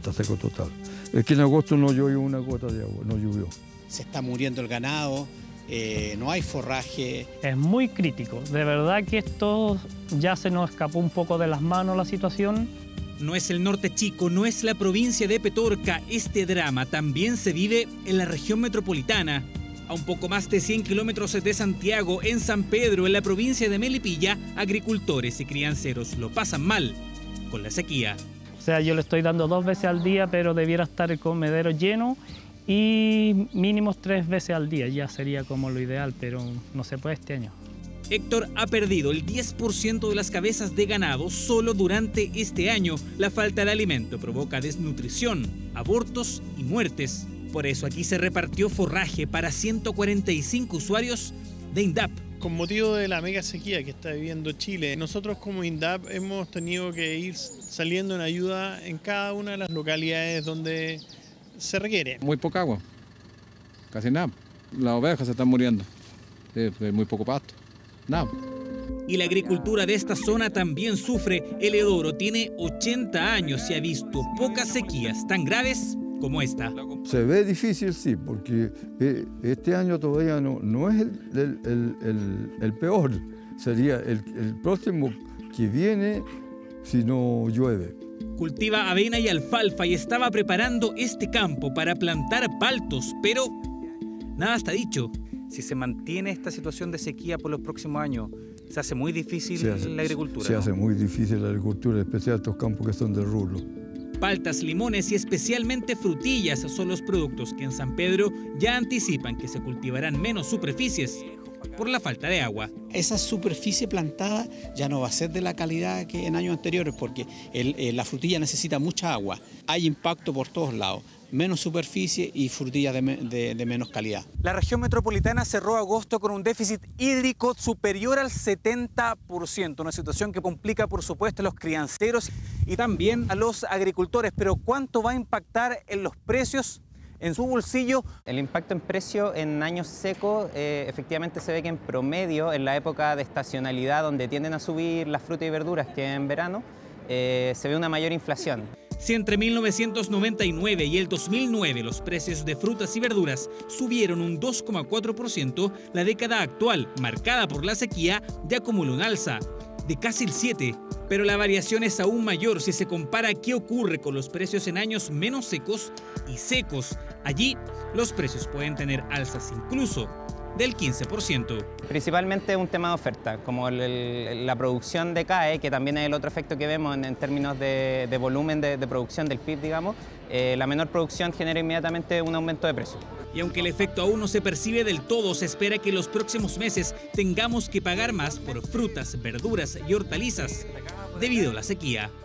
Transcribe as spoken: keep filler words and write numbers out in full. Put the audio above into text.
está seco total. Es que en agosto no llovió una gota de agua, no llovió. Se está muriendo el ganado, eh, no hay forraje. Es muy crítico, de verdad que esto ya se nos escapó un poco de las manos la situación. No es el norte chico, no es la provincia de Petorca. Este drama también se vive en la región metropolitana. A un poco más de cien kilómetros de Santiago, en San Pedro, en la provincia de Melipilla, agricultores y crianceros lo pasan mal con la sequía. O sea, yo le estoy dando dos veces al día, pero debiera estar el comedero lleno y mínimo tres veces al día. Ya sería como lo ideal, pero no se puede este año. Héctor ha perdido el diez por ciento de las cabezas de ganado solo durante este año. La falta de alimento provoca desnutrición, abortos y muertes. Por eso aquí se repartió forraje para ciento cuarenta y cinco usuarios de INDAP. Con motivo de la mega sequía que está viviendo Chile, nosotros como INDAP hemos tenido que ir saliendo en ayuda en cada una de las localidades donde se requiere. Muy poca agua, casi nada. Las ovejas se están muriendo, hay muy poco pasto, nada. Y la agricultura de esta zona también sufre. El Edoro tiene ochenta años y ha visto pocas sequías tan graves como esta. Se ve difícil, sí, porque este año todavía no, no es el, el, el, el, el peor, sería el, el próximo que viene si no llueve. Cultiva avena y alfalfa y estaba preparando este campo para plantar paltos, pero nada está dicho. Si se mantiene esta situación de sequía por los próximos años, se hace muy difícil se hace, la agricultura. Se ¿no? hace muy difícil la agricultura, en especial estos campos que son de rulo. Paltas, limones y especialmente frutillas son los productos que en San Pedro ya anticipan que se cultivarán menos superficies por la falta de agua. Esa superficie plantada ya no va a ser de la calidad que en años anteriores porque el, eh, la frutilla necesita mucha agua. Hay impacto por todos lados, menos superficie y frutillas de, de, de menos calidad. La región metropolitana cerró agosto con un déficit hídrico superior al setenta por ciento, una situación que complica por supuesto a los crianceros y también a los agricultores. Pero ¿cuánto va a impactar en los precios? En su bolsillo. El impacto en precio en años secos eh, efectivamente se ve que en promedio, en la época de estacionalidad donde tienden a subir las frutas y verduras que en verano, eh, se ve una mayor inflación. Si entre mil novecientos noventa y nueve y el dos mil nueve los precios de frutas y verduras subieron un dos coma cuatro por ciento, la década actual, marcada por la sequía, ya acumula un alza de casi el siete por ciento. Pero la variación es aún mayor si se compara qué ocurre con los precios en años menos secos y secos. Allí, los precios pueden tener alzas incluso del quince por ciento. Principalmente un tema de oferta, como el, el, la producción decae, que también es el otro efecto que vemos en, en términos de, de volumen de, de producción del P I B, digamos, eh, la menor producción genera inmediatamente un aumento de precio. Y aunque el efecto aún no se percibe del todo, se espera que en los próximos meses tengamos que pagar más por frutas, verduras y hortalizas debido a la sequía.